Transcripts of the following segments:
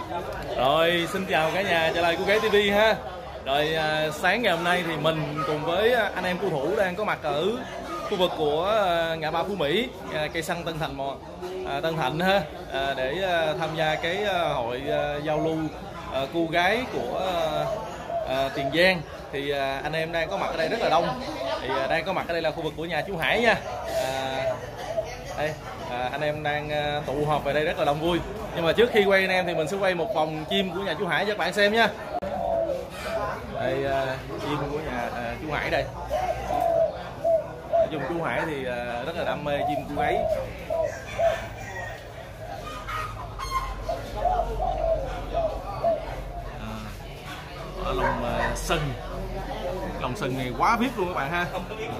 Rồi, xin chào cả nhà, trở lại Cô Gái TV ha. Rồi sáng ngày hôm nay thì mình cùng với anh em cầu thủ đang có mặt ở khu vực của ngã ba Phú Mỹ, cây xăng Tân Thành Tân Thạnh ha, để tham gia cái hội giao lưu cô gái của Tiền Giang. Thì anh em đang có mặt ở đây rất là đông. Thì đang có mặt ở đây là khu vực của nhà chú Hải nha. Đây, anh em đang tụ họp về đây rất là đông vui. Nhưng mà trước khi quay anh em thì mình sẽ quay một vòng chim của nhà chú Hải cho các bạn xem nha. Đây, chim của nhà chú Hải đây. Nói chung chú Hải thì rất là đam mê chim cô gáy. Ở lòng sừng này quá VIP luôn các bạn ha.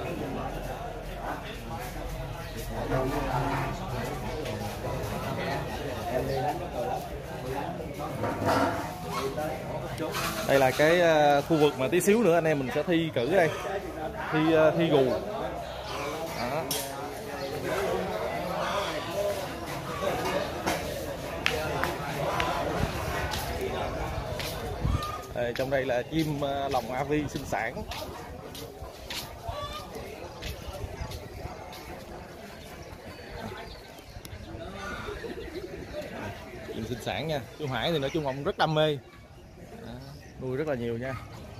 Đây là cái khu vực mà tí xíu nữa anh em mình sẽ thi cử đây, thi gù. Đó. Trong đây là chim lòng avi sinh sản. Chim sinh sản nha. Chú Hải thì nói chung ông rất đam mê. Nuôi rất là nhiều nha.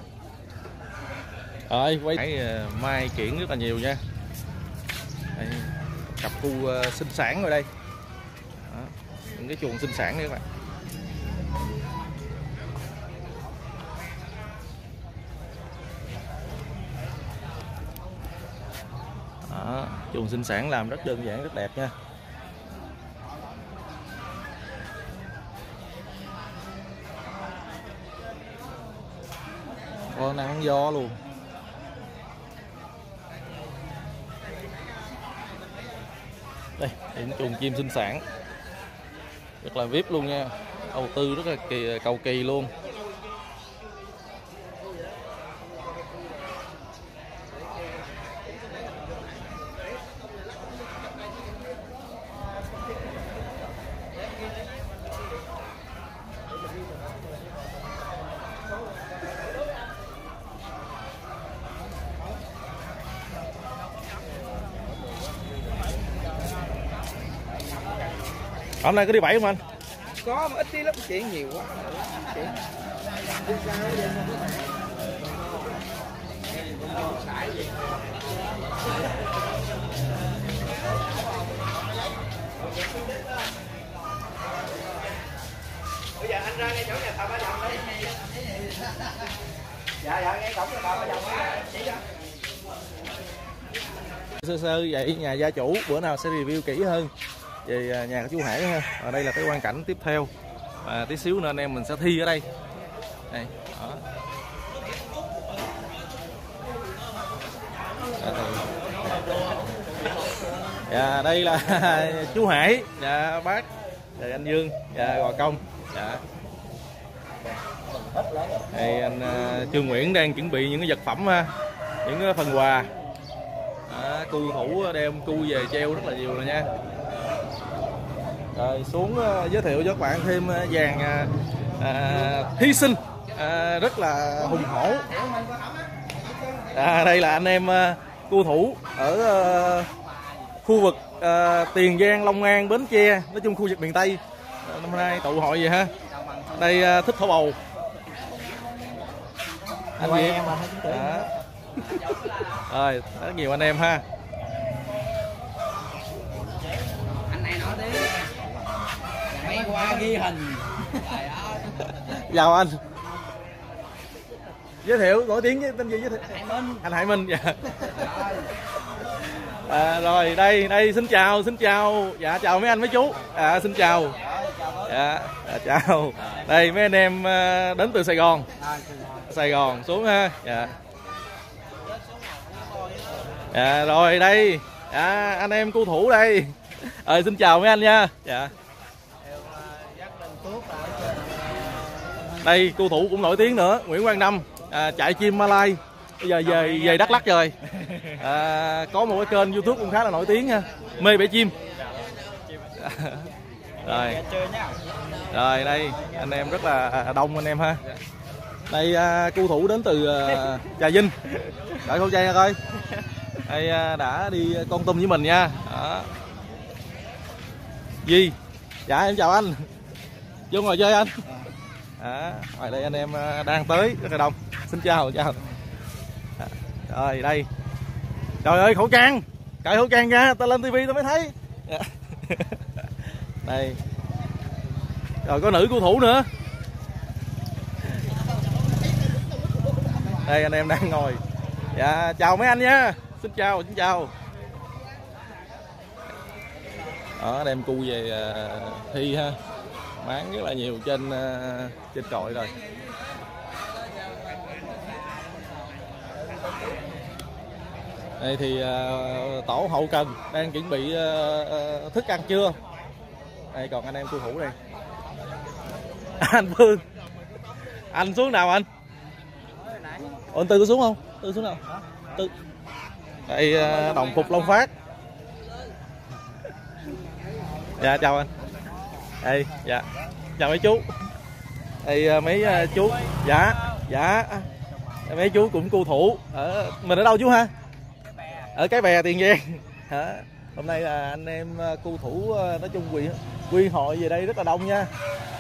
Rồi quay mai kiển rất là nhiều nha. Đây, cặp cu sinh sản rồi đây. Đó, những cái chuồng sinh sản này các bạn. Đó, chuồng sinh sản làm rất đơn giản, rất đẹp nha. Có nắng gió luôn. Đây, những chuồng chim sinh sản rất là VIP luôn nha, đầu tư rất là cầu kỳ luôn. Hôm nay có đi bẫy không anh? Có mà ít tí lắm, chuyện nhiều quá. Chuyện. Bây giờ anh ra ngay chỗ nhà thờ Ba Dòng đi. Dạ ngay cổng nhà thờ Ba Dòng chỉ cho. Sơ vậy nhà gia chủ bữa nào sẽ review kỹ hơn về nhà của chú Hải ha. Ở đây là cái quang cảnh tiếp theo, và tí xíu nữa anh em mình sẽ thi ở đây. Đây, đó. Dạ, đây là chú Hải, dạ bác, dạ anh Dương, dạ Gò Công, dạ. Đây anh Trương Nguyễn đang chuẩn bị những cái vật phẩm ha, những cái phần quà. Cu thủ đem cu về treo rất là nhiều rồi nha. Rồi xuống giới thiệu cho các bạn thêm dàn thí sinh rất là hùng hổ. Đây là anh em cu thủ ở khu vực Tiền Giang, Long An, Bến Tre, nói chung khu vực miền Tây. Năm nay tụ hội gì ha. Đây thích thổ bầu. Anh gì em mà rồi rất nhiều anh em ha. Anh này nói tí mấy qua ghi hình. Chào anh, giới thiệu nổi tiếng với tên gì? Giới thiệu anh Hải Minh. Dạ. Rồi đây xin chào, dạ chào mấy anh mấy chú, xin chào, dạ chào. Đây mấy anh em đến từ Sài Gòn xuống ha. Dạ. Dạ rồi đây anh em cu thủ đây. Xin chào mấy anh nha. Dạ. Đây cu thủ cũng nổi tiếng nữa, Nguyễn Quang Năm, chạy chim Malay, bây giờ về Đắk Lắk rồi. Có một cái kênh YouTube cũng khá là nổi tiếng ha, mê bể chim. Rồi Rồi đây anh em rất là đông anh em ha. Đây cầu thủ đến từ Trà Vinh. Đợi khẩu trang ra coi. Đây đã đi Kon Tum với mình nha. Đó. Duy. Dạ em chào anh. Vô ngồi chơi anh. Ngoài đây anh em đang tới rất là đông. Xin chào. Rồi đây. Trời ơi khẩu trang. Cởi khẩu trang ra, tao lên tivi tao mới thấy. Đây. Rồi có nữ cầu thủ nữa. Đây anh em đang ngồi. Dạ chào mấy anh nha. Xin chào. Đó đem cu về thi ha. Bán rất là nhiều trên cội rồi. Đây thì tổ hậu cần đang chuẩn bị thức ăn trưa. Đây còn anh em cầu thủ đây. Anh Phương. Anh xuống nào anh? Ủa, anh Tư có xuống không? Tư xuống nào? Tư. Đây đồng phục Long Phát. Dạ chào anh. Đây dạ. Chào mấy chú. Đây mấy chú. Dạ. Mấy chú cũng cầu thủ. Mình ở đâu chú ha? Ở Cái Bè Tiền Giang. Hôm nay là anh em cầu thủ nói chung quy hội về đây rất là đông nha.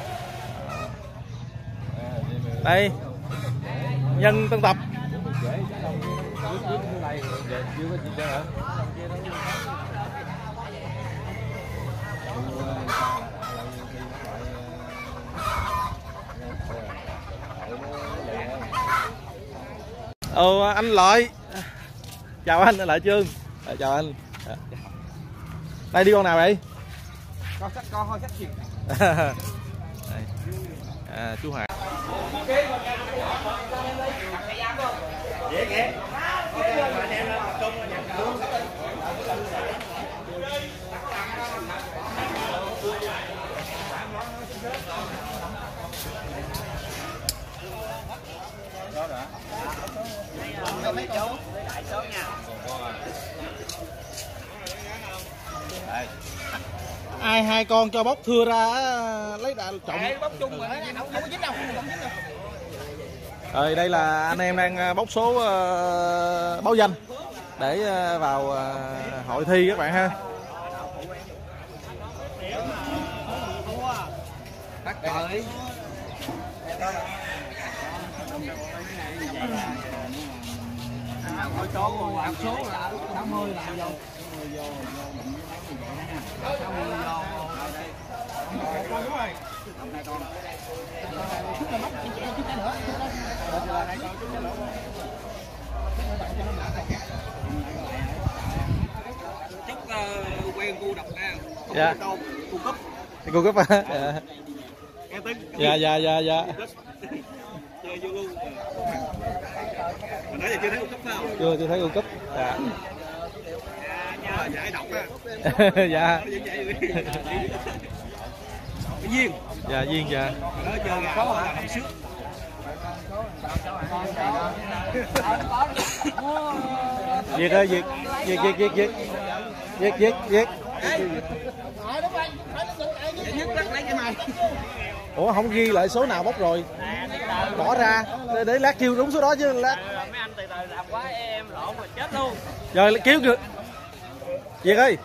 Đây nhân Tân Tập. Anh Lợi. Chào anh Lợi Trương. Chào anh. Đây đi con nào vậy? Con thôi sách chuyện. Chú Hà. Mấy chú đại số nha. Đây. Ai hai con cho bóc thưa ra lấy đại trọng. Bóc chung mà không có dính đâu, Đây là anh em đang bóc số báo danh để vào hội thi các bạn ha. Bắt cởi. Hỏi số ăn số là 60 là vô. Chúc quen cu độc nha. Dạ. Cu cúp. Cu cúp hả? Dạ. Dạ. Chơi vô luôn. Hồi nãy giờ chưa thấy cu cúp phải không? Chưa thấy cu cúp. Dạ. Giải độc á. Dạ. Duyên. Dạ Duyên dạ. Đó chơi có hả? Không sướng. Việt ơi Việt. Ủa không ghi lại số nào bóc rồi. Bỏ ra để lát kêu đúng số đó chứ lát. Mấy anh từ từ làm quá em lộn rồi chết luôn. Rồi kêu kìa. Việt ơi.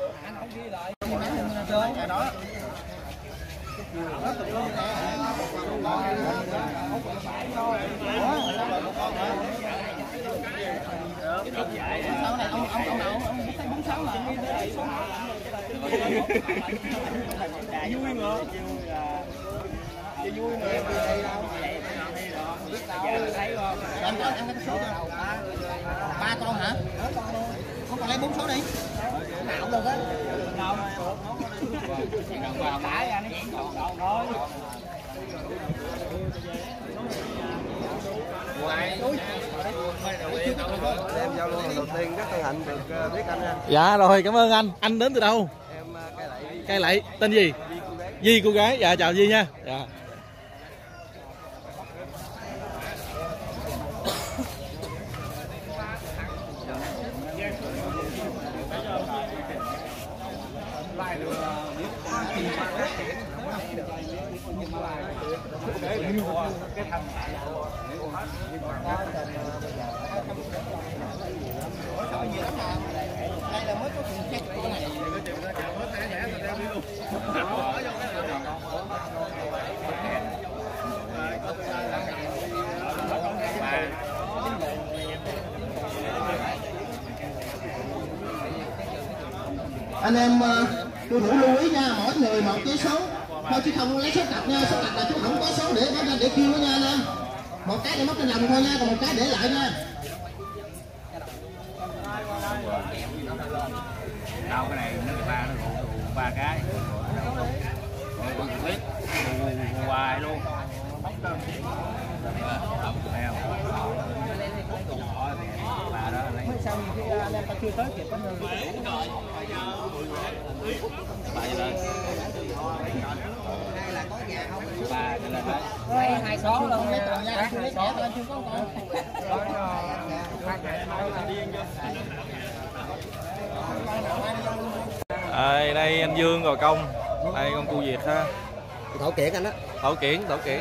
Vui mà. Vui mà. Thấy không? Em có số đâu? 3 con hả? Con còn lấy 4 số đi. Nào được á. Đâu. Vào đá ra nó nhảy tròn đâu thôi. Ngoài em giao lưu lần đầu tiên rất hân hạnh được biết anh nha. Dạ rồi cảm ơn anh. Anh đến từ đâu? Em Cây Lậy. Tên gì? Di cô gái. Dạ chào Di nha. Dạ. Đây là mới có chuyện check cái này. Anh em tôi thủ lưu ý nha, mỗi người một cái số thôi chứ không lấy số cặp nha, số cặp là chú không có số để kêu nha anh em. Một cái để móc trên lòng thôi nha, còn một cái để lại nha. Đâu cái này nó người ta nó gù 3 cái rồi con biết gù hoài luôn thấy không? Bà đó lấy Sao khi anh em ta chưa tới kịp anh bà lên bà cho lên đấy hai số luôn cái tầng nha, chưa lấy thẻ anh chưa có con. Đây anh Dương rồi công, đây con cu Việt ha. Thảo Kiển anh á. Thảo Kiển. Dạ.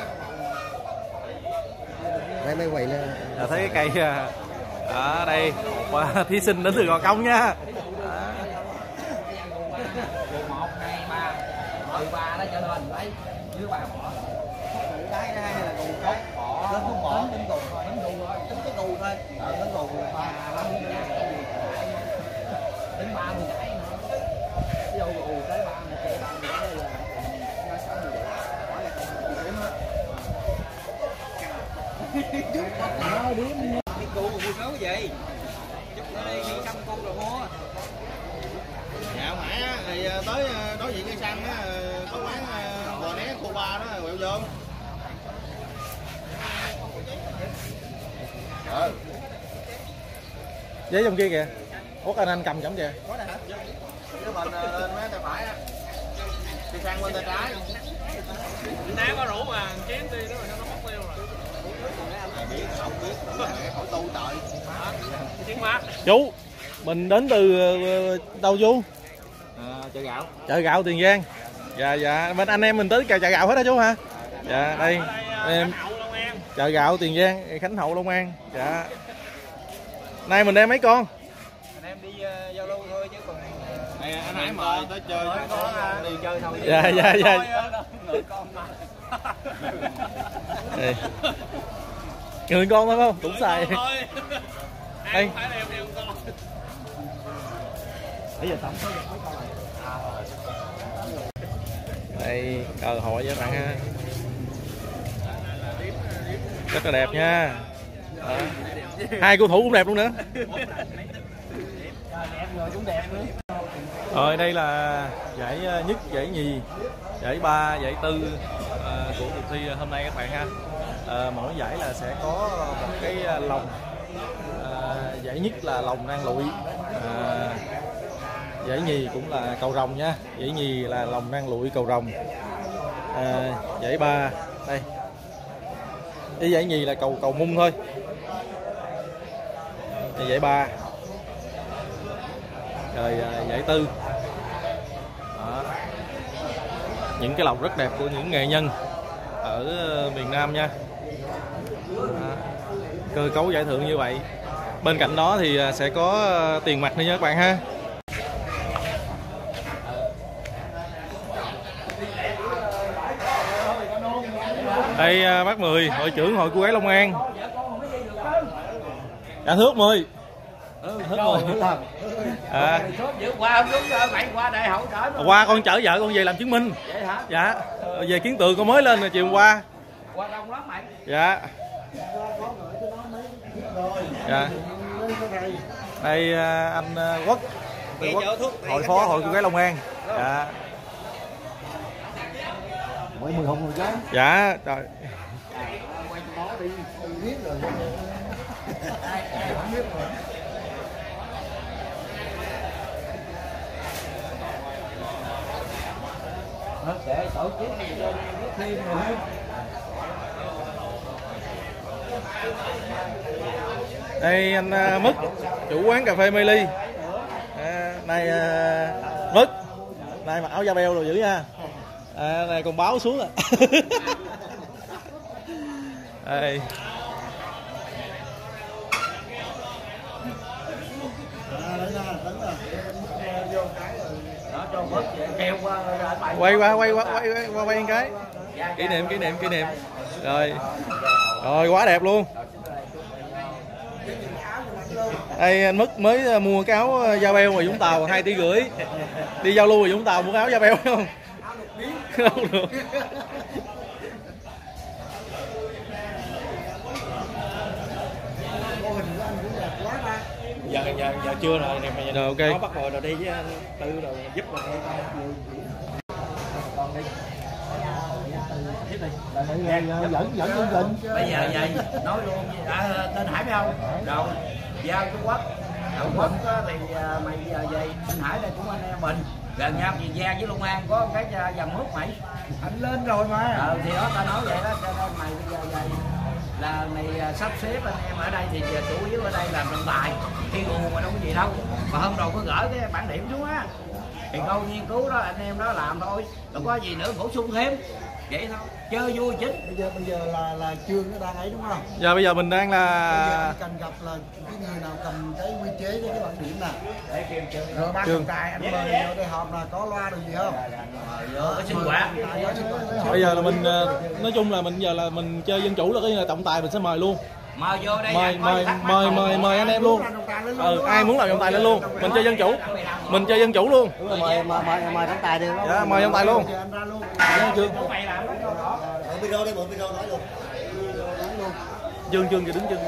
Đây mới quay lên. Thấy cái cây ở đây một thí sinh đến từ Gò Công nha. 1, 2, 3 từ 3 đó trở lên lấy dưới 3 bỏ cái hai là cù cốt bỏ lên không bỏ tính cù thôi tính cái cù thôi tính cù 3 tính 30 cái nữa vô cù tới 30 cái 30 cái là cái cù mua số gì chút nữa đi 100 con rồi mua. Dạ mãi á thì tới đối diện cây xăng á có quán bò né cô ba đó quẹo vô. Giấy trong kia kìa. Ủa anh cầm giống kìa. Có đây hả? Cái mình lên mấy tay phải á. Cây xăng bên tay trái. Nãy có rủ mà chén đi đó mà nó mất tiêu rồi. Biết không biết hỏi tu trời. Chén má. Chú, mình đến từ đâu chú? Chợ gạo. Chợ gạo Tiền Giang. Dạ, bên anh em mình tới chợ gạo hết đó chú hả? Dạ, đây em chợ gạo Tiền Giang, Khánh Hậu Long An. Dạ. Nay mình đem mấy con? Anh em đi giao lưu thôi chứ còn Anh Hải mời tới chơi có đi chơi thôi. Dạ. Người con mà. Đây. Người con thôi không? Cũng xài. Đây. Bây giờ tổng số được mấy con này. Đây, cơ hội với bạn ha. Rất là đẹp nha. Đó. Hai cầu thủ cũng đẹp luôn nữa. Rồi đây là giải nhất, giải nhì, giải ba, giải tư của cuộc thi hôm nay các bạn ha. Mỗi giải là sẽ có một cái lồng. Giải nhất là lồng nang lụi. Giải nhì cũng là cầu rồng nha. Giải nhì là lồng nang lụi cầu rồng. Giải ba đây. Cái giải nhì là cầu mung thôi. Giải ba. Rồi giải tư. Đó. Những cái lồng rất đẹp của những nghệ nhân ở miền Nam nha. Đó. Cơ cấu giải thưởng như vậy. Bên cạnh đó thì sẽ có tiền mặt nữa nha các bạn ha. Đây bác Mười, hội trưởng hội cô gái Long An. Dạ thước 10. Thước 10. Qua con chở vợ con về làm chứng minh. Vậy hả? Dạ. Về Kiến Tường con mới lên rồi chiều qua. Qua đông lắm mày. Dạ. Dạ. Đây anh Quốc, hội phó hội cô gái Long An. Dạ. Mới 10 hùng rồi chứ. Dạ, trời. Để tổ chức thêm rồi. Đây anh Mức, chủ quán cà phê Mê Ly. Nay Mức, nay mặc áo da beo rồi dữ nha. Này còn báo xuống à. Đây. Quay qua quay một cái. Kỷ niệm. Rồi quá đẹp luôn. Đây anh Mức mới mua cái áo da beo ngoài Vũng Tàu 2,5 tỷ. Đi giao lưu ngoài Vũng Tàu mua áo da beo không? Không được. Giờ chưa rồi nè mày. Rồi ok. Nó bắt rồi đi với anh Tư rồi giúp rồi. dẫn chương trình. Bây giờ vậy nói luôn tên Hải phải không? Rồi giao Trung Quốc. Trung Quốc thì mày giờ vậy anh Hải đây cũng anh em mình gần nhau Tiền Giang với Long An có cái dầm mướt mày. Anh lên rồi mà. Thì đó ta nói vậy đó, cho nên mày bây giờ vậy là mày sắp xếp anh em ở đây thì giờ chủ yếu ở đây làm trọng tài khi nguồn mà đâu có gì đâu. Mà hôm đầu có gửi cái bản điểm xuống á thì câu nghiên cứu đó anh em đó làm thôi, đâu có gì nữa bổ sung thêm vậy thôi, chơi vui chính. Bây giờ là Trương nó đang ấy đúng không? Giờ bây giờ mình đang là Bây giờ cần gặp là cái người nào cầm cái quy chế với cái bản điểm nè. Để kêu Trương. Rồi ban trọng tài anh mời vô đây họp là có loa được gì không? Cái sinh hoạt. bây giờ là mình nói chung là mình giờ là mình chơi dân chủ là cái là trọng tài mình sẽ mời luôn. Mời vô đây. Mời anh em luôn. Ai muốn làm trọng tài lên luôn. Mình chơi dân chủ. Mình chơi dân chủ luôn. Đúng rồi, mời trọng tài được. Dạ, mời trọng tài luôn. Video đây, mượn video nói luôn. Dương kìa đứng chân.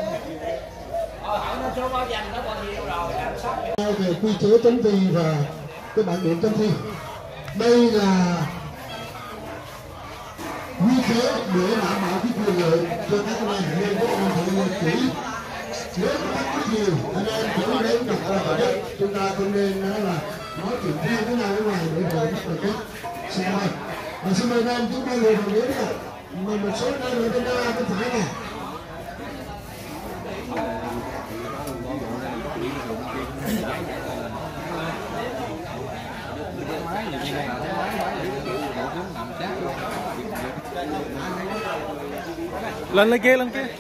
Về quy chế chấm thi và cái bản điểm chấm thi. Đây là quy chế để đảm bảo cái quyền lợi cho các anh em nên các anh phải nghe kỹ. Nếu có thắc mắc nhiều anh em chỉ đến gặp ở đây, chúng ta không nên là nói chuyện riêng với nhau ở ngoài để rồi bắt được cái xin mời. Và xin mời anh chúng ta ngồi vào ghế đi. Một số nơi người bên bên phải này. Lên kia.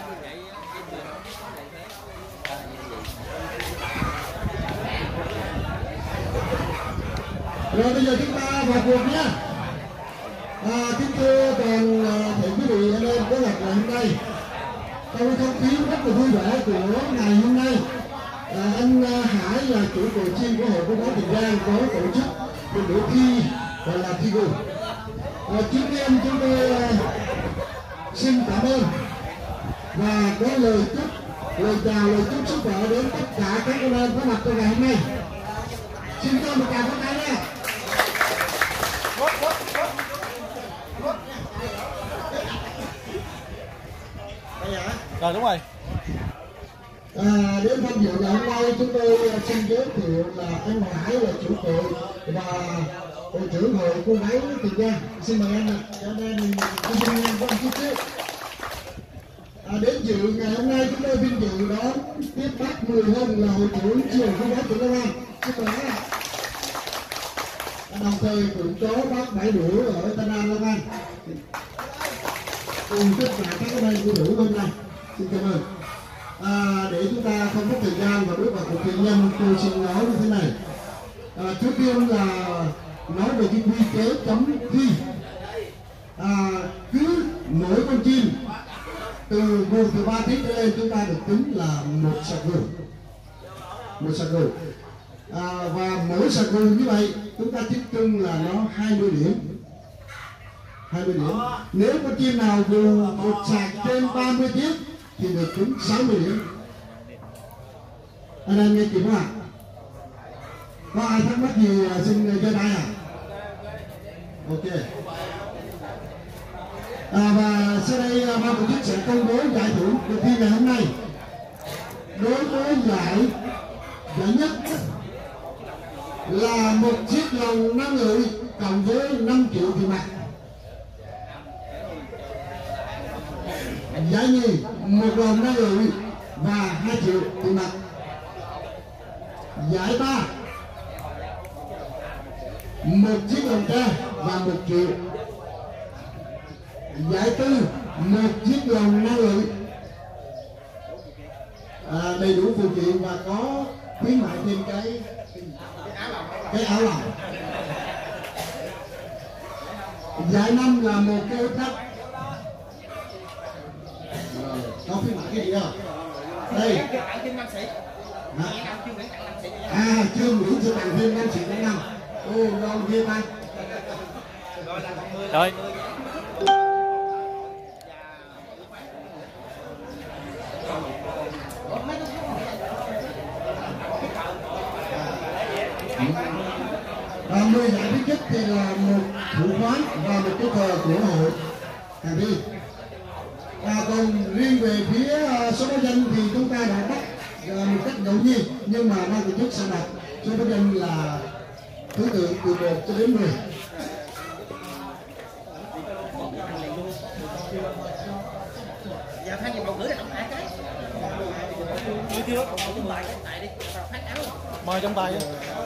Rồi bây giờ chúng ta vào cuộc nhé. Kính thưa toàn thể quý vị anh em có mặt ngày hôm nay, trong không khí rất là vui vẻ của ngày hôm nay, anh Hải là chủ tổ chim của hội bóng đá Tiền Giang có tổ chức một buổi thi gọi là thi gồm. Trước tiên chúng tôi xin cảm ơn và có lời chào lời chúc sức khỏe đến tất cả các anh em có mặt trong ngày hôm nay. Xin cho một tràng pháo tay nha. Rồi đúng rồi. Đến tham dự ngày hôm nay chúng tôi xin giới thiệu là anh Hải là chủ hội và hội trưởng hội cô gái Tiền Giang. Xin mời anh cho nên xin anh có chút xíu. Đến dự ngày hôm nay chúng tôi vinh dự đón tiếp bác Mười Hân là hội trưởng trường cô gái tỉnh Long An. Xin mời anh. Đồng thời cũng có bác Bảy Đũa ở Tân An Long An. Cùng tất cả các anh cô đủ hôm nay. Xin cảm ơn. Để chúng ta không có thời gian và bước vào cuộc thi nhân, tôi xin nói như thế này. Trước tiên là nói về cái quy chế chấm thi. Cứ mỗi con chim từ nguồn từ 3 tiết trở lên chúng ta được tính là một sạc gù. Và mỗi sạc gù như vậy chúng ta tính chung là nó 20 điểm. Nếu con chim nào gù một sạc trên 30 tiết thì được tính 60 điểm. Anh em nghe kịp không ạ? Có ai thắc mắc gì xin giơ tay à? Ok. Và sau đây ban tổ chức sẽ công bố giải thưởng cuộc thi ngày hôm nay. Đối với giải nhất là một chiếc lồng năng lượng cộng với 5 triệu tiền mặt. Giải nhì một lồng năng lượng và 2 triệu tiền mặt. Giải ba một chiếc lồng tre và 1 triệu. Giải tư một chiếc lồng năng lượng đầy đủ phụ kiện và có khuyến mại thêm cái áo lồng. Giải 5 là một cái áo thắt. Có khuyến mại cái gì đâu? Đây. Trương Nguyễn sẽ tặng thêm 5 triệu năm. Ngon ghê ta. Rồi. Và 10 giải thứ nhất thì là một thủ khoán và một cái cờ của hội Hà Thi. Và còn riêng về phía số báo danh thì chúng ta đã bắt một cách ngẫu nhiên, nhưng mà ban tổ chức sẽ đặt số báo danh là thứ tự từ 1 cho đến 10. Giờ thay nhiệm bầu cử là trọng tài cái. Chưa. Mời trong tay.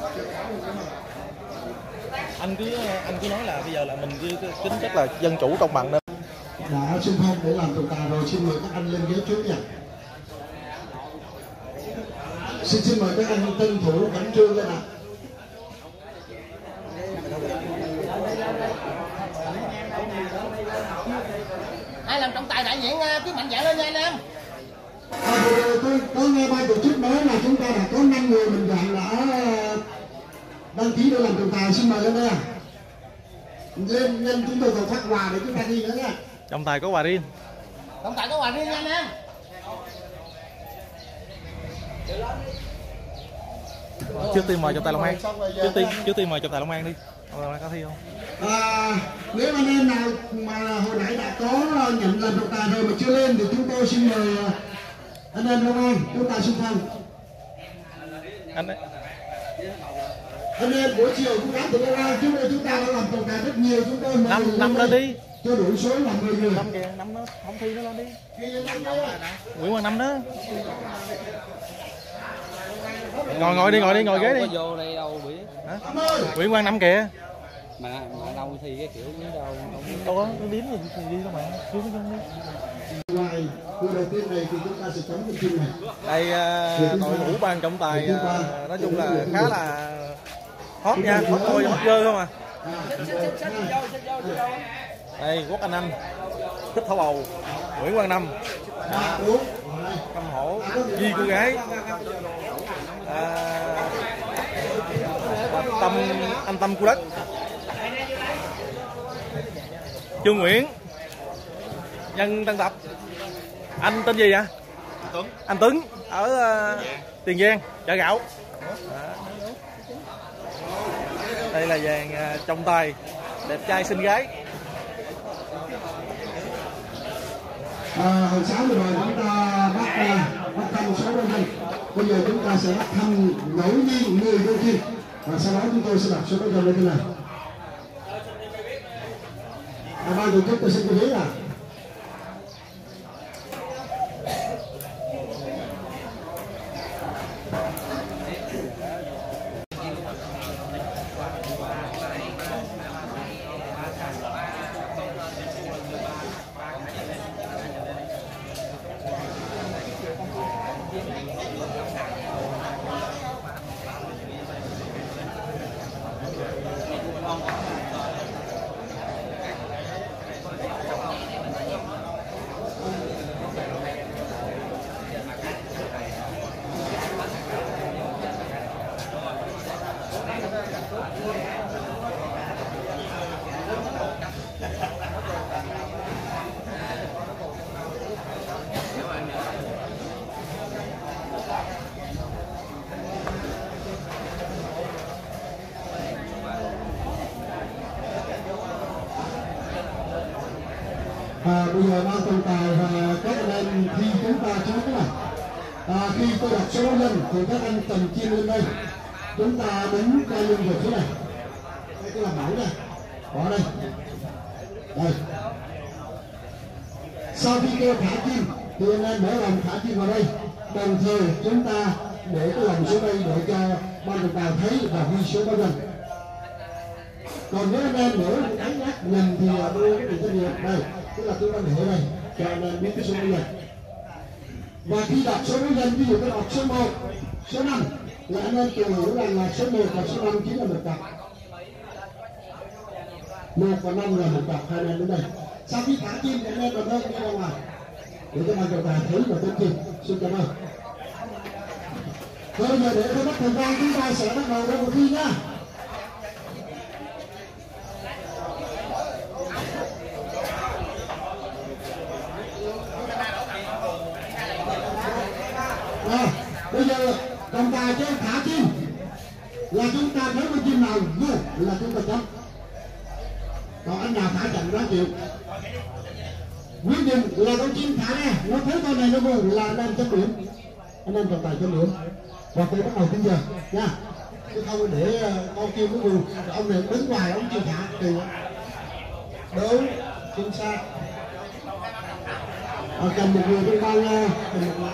Anh cứ nói là bây giờ là mình cứ tính chất là dân chủ công bằng nên đã xung phong để làm trọng tài rồi, xin mời các anh lên ghế trước nha. Xin mời các anh tân thủ Cảnh Trương lên ạ. Ai làm trọng tài đại diện cứ mạnh dạn lên nha anh em. Tôi có nghe ban tổ chức nói là chúng ta đã có 5 người mình chọn đã đăng ký để làm trọng tài, xin mời lên đây. Lên nhân chúng tôi còn phát quà để chúng ta đi nữa nha. trọng tài có quà riêng. Trọng tài có quà riêng nha anh em. Trước tiên mời trọng tài Long An. Trước tiên mời trọng tài Long An đi. Long An có thi không? Nếu anh em nào mà hồi nãy đã có nhận làm trọng tài rồi mà chưa lên thì chúng tôi xin mời anh em Long An chúng ta xung phong. Anh em buổi chiều cũng đã từ Long An chúng ta đã làm trọng tài rất nhiều, chúng tôi mời năm lên đi. Cho đủ số là 10 người. 5 kìa, 5 nó không thi nó lên đi. Nguyễn Quang Năm đó. Ngồi đi, ngồi ghế đi. Vô đây đâu bị. Hả? Nguyễn Quang Năm kìa. Mà đâu thì cái kiểu như đâu. Đâu có điếm gì thì đi đâu mà. Đi đi. Ngoài cuộc đầu tiên này thì chúng ta sẽ chấm cái phim này. Đây đội ngũ ban trọng tài nói chung là khá là hot nha, hot thôi, hot girl không à. Đây Quốc Anh, Thích Thảo Bầu, Nguyễn Quang Năm, Cam Hổ, Di cô gái, anh Tâm cô đất, Trương Nguyễn, Nhân Tân Tập. Anh tên gì vậy? Anh Tuấn ở Tiền Giang, chợ gạo. Đây là dàn trọng tài đẹp trai xinh gái. Hồi sáng vừa rồi chúng ta bắt thăm 6 đơn vị. Bây giờ chúng ta sẽ bắt thăm ngẫu nhiên 10 đơn vị và sau đó chúng tôi sẽ đặt số đơn lên thế này. Ban tổ chức tôi xin chú ý là bây giờ ban trọng tài và các anh em thi chúng ta cho thế này. Khi tôi đọc số lên thì các anh cầm chiên lên đây, chúng ta đánh quay lưng về phía này, đây cái là mẫu này, bỏ đây, đây. Sau khi kêu thả chim thì anh em mở lòng thả chim vào đây, đồng thời chúng ta để cái lòng xuống đây để cho ban trọng tài thấy và ghi số báo danh. Còn nếu anh em mở đánh nhắc nhầm thì đưa cái gì đây. tức là chúng ta để đây cho nên những cái số nhân. Và khi đọc số nhân, ví dụ tôi đọc số 1, số 5 là anh em tự hiểu rằng là số 1 và số 5 chính là một cặp. 1 và 5 là một cặp, hai anh em đến đây. Sau khi thả chim thì anh em còn đơn đi ra ngoài để cho ban trọng tài thấy và tên chim. Xin cảm ơn. Bây giờ để tôi bắt thời gian, chúng ta sẽ bắt đầu ra cuộc thi nha. Bây giờ trọng tài cho thả chim là chúng ta thấy con chim nào vô là chúng ta chấm. Còn anh nào thả chậm đó chịu. Quyết định là con chim thả nè, nó thấy con này nó vô là anh em chấm điểm. Anh em trọng tài chấm điểm. Và tôi bắt đầu bây giờ nha. Chứ không để con chim nó vô, ông này đứng ngoài ông chim thả thì đúng, chính xác. Cầm một người trong ban cầm một người.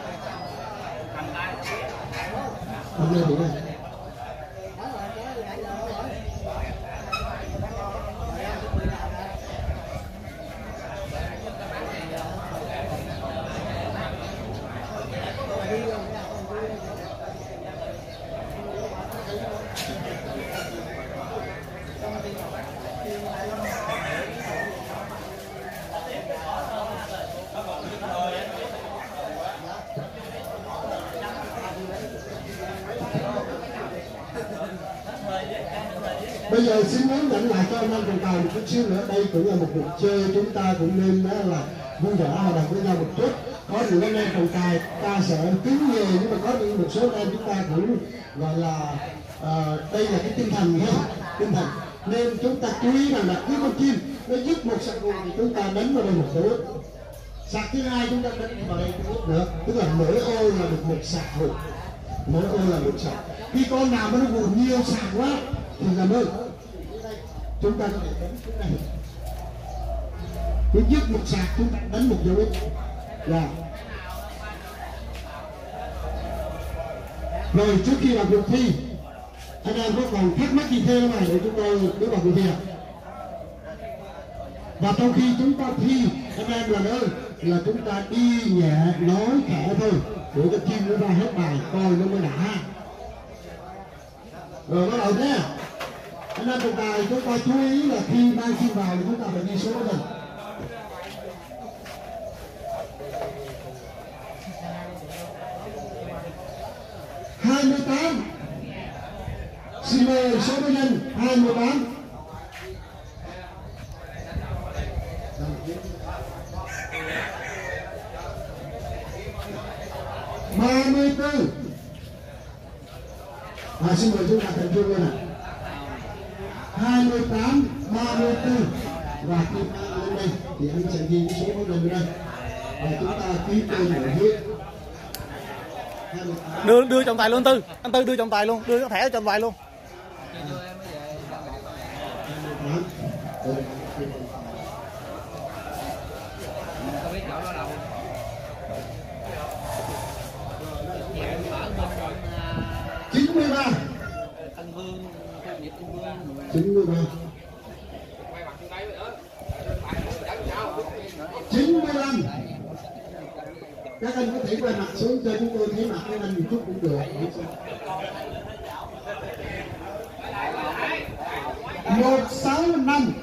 Cầm lên đủ này. Bây giờ xin hướng dẫn lại cho anh em trọng tài một chút xíu nữa. Đây cũng là một cuộc chơi, chúng ta cũng nên là vui vẻ hòa đồng với nhau một chút. Có những anh em trọng tài ta sẽ tiếng nghề, nhưng mà có những một số anh em chúng ta cũng gọi là đây là cái tinh thần thôi, tinh thần. Nên chúng ta chú ý rằng là cứ con chim nó dứt một sạc thì chúng ta đánh vào đây một cú. Sạc thứ hai chúng ta đánh vào đây một nữa, tức là mỗi ô là được một sạc một, mỗi ô là một sạc. Khi con nào mà nó vụt nhiều sạc quá thì làm ơn chúng ta có thể đánh cái này, cứ dứt một sạc chúng ta đánh một dấu x là rồi. Trước khi vào cuộc thi, anh em có còn thắc mắc gì thêm này để chúng tôi bước vào cuộc thi ạ? Và trong khi chúng ta thi, anh em làm ơn là chúng ta đi nhẹ nói khẽ thôi để cho chim nó ra hết bài coi nó mới đã. Rồi bắt đầu nhé. Anh em trọng tài chúng ta chú ý là khi mang chim vào thì chúng ta phải đi số lần. Xin mời số bệnh nhân 28. Xin mời chúng ta tập trung lên ạ. 28, 34 và khi lên đây thì anh sẽ ghi số bệnh nhân đây và chúng ta ký tên để viết. Đưa trọng tài luôn Tư, anh Tư đưa trọng tài luôn, đưa cái thẻ cho trọng tài luôn. Tân Vương, khu nghiệp Tân Vương. 93. 95. Các anh có thể quay mặt xuống cho chúng tôi thấy mặt các anh một chút cũng được. 165.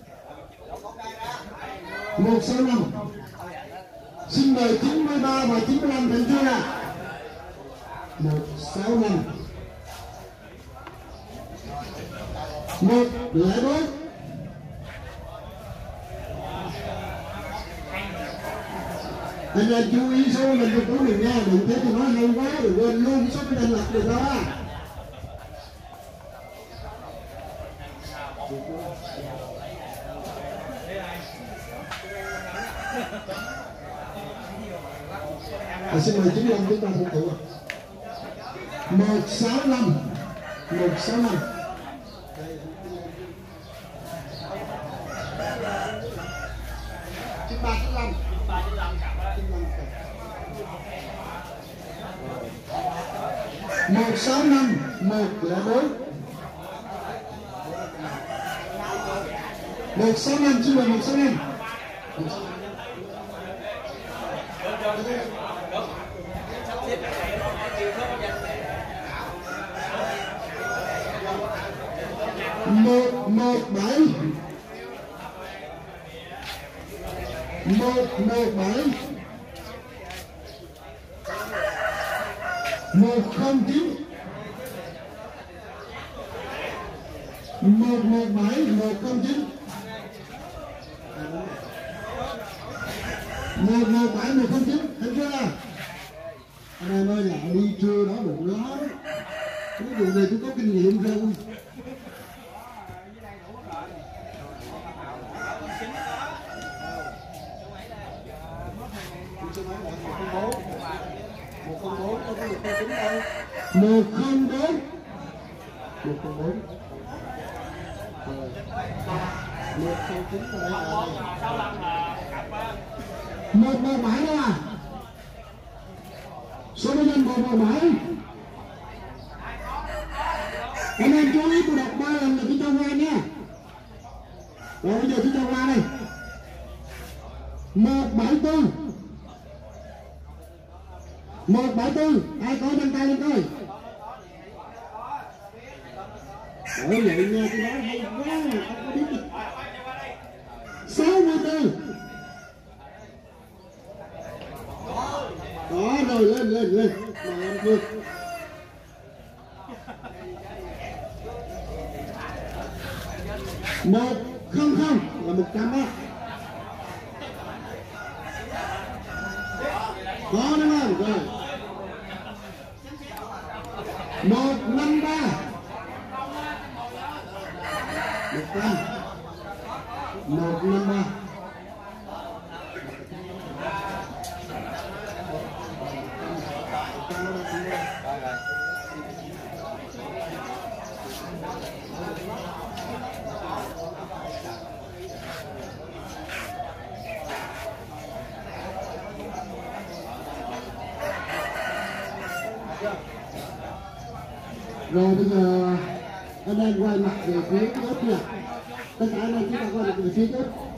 165. Xin mời 93 và 95 thành chưa ạ? 165. 104. Anh em chú ý số mình cho của mình nha, đừng thấy tôi nói hay quá rồi quên luôn số mình đang lập được đó. Xin mời 95 chúng ta phục vụ. 165. 165. Chín ba 95. 165 104. 165 xin mời 165. một một bảy một một bảy một không chín một một bảy một không chín một một bảy một không chín thấy chưa? Anh em ơi, lại đi chưa đó bụng đó. Cái vụ này tôi có kinh nghiệm rồi. Một không bốn đâu có 109 đâu. 104 109 rồi đấy. 117 đó à? Số bệnh nhân 117. Anh em chú ý, tôi đọc 3 lần là tôi cho qua nha. Rồi bây giờ tôi cho qua đây. 174 174, ai có nâng tay lên coi. Bởi vậy nha, tôi nói hay quá, không có biết gì. 64. Đó rồi, lên. Mà em vượt. 100 là 100 đó. Có đúng không? Rồi. 153 100 153. Rồi bây giờ anh em quay mặt về phía trước nha. Tất cả anh em chúng ta quay mặt về phía trước.